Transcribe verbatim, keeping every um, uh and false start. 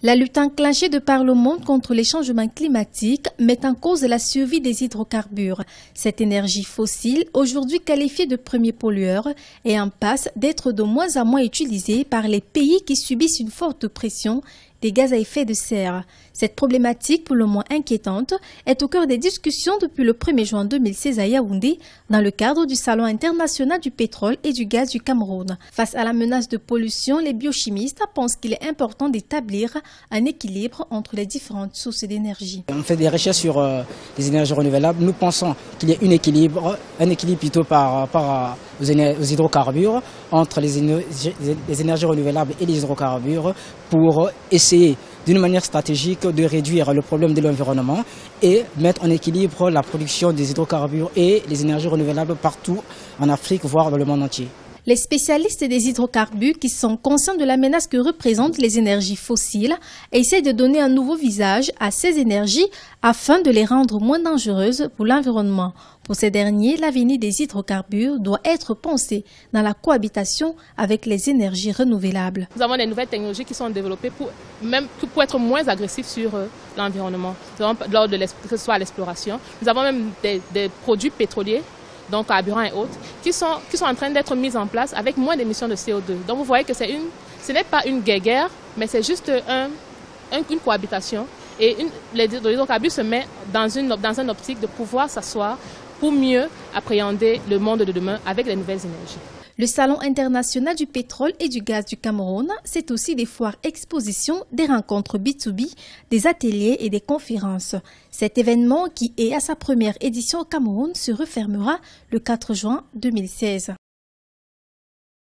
La lutte enclenchée de par le monde contre les changements climatiques met en cause la survie des hydrocarbures. Cette énergie fossile, aujourd'hui qualifiée de premier pollueur, est en passe d'être de moins en moins utilisée par les pays qui subissent une forte pression des gaz à effet de serre. Cette problématique, pour le moins inquiétante, est au cœur des discussions depuis le premier juin deux mille seize à Yaoundé, dans le cadre du Salon international du pétrole et du gaz du Cameroun. Face à la menace de pollution, les biochimistes pensent qu'il est important d'établir un équilibre entre les différentes sources d'énergie. On fait des recherches sur euh, les énergies renouvelables. Nous pensons qu'il y a un équilibre, un équilibre plutôt par rapport aux, aux hydrocarbures, entre les, énergies, les énergies renouvelables et les hydrocarbures, pour essayer d'une manière stratégique de réduire le problème de l'environnement et mettre en équilibre la production des hydrocarbures et les énergies renouvelables partout en Afrique, voire dans le monde entier. Les spécialistes des hydrocarbures, qui sont conscients de la menace que représentent les énergies fossiles, essaient de donner un nouveau visage à ces énergies afin de les rendre moins dangereuses pour l'environnement. Pour ces derniers, l'avenir des hydrocarbures doit être pensé dans la cohabitation avec les énergies renouvelables. Nous avons des nouvelles technologies qui sont développées pour, même, pour être moins agressifs sur euh, l'environnement, lors de que ce soit l'exploration. Nous avons même des, des produits pétroliers, donc carburants et autres, qui sont, qui sont en train d'être mis en place avec moins d'émissions de C O deux. Donc vous voyez que c'est une, ce n'est pas une guerre, mais c'est juste un, un, une cohabitation. Et une, les hydrocarbures se mettent dans une, dans une optique de pouvoir s'asseoir pour mieux appréhender le monde de demain avec les nouvelles énergies. Le Salon international du pétrole et du gaz du Cameroun, c'est aussi des foires expositions, des rencontres B deux B, des ateliers et des conférences. Cet événement, qui est à sa première édition au Cameroun, se refermera le quatre juin deux mille seize.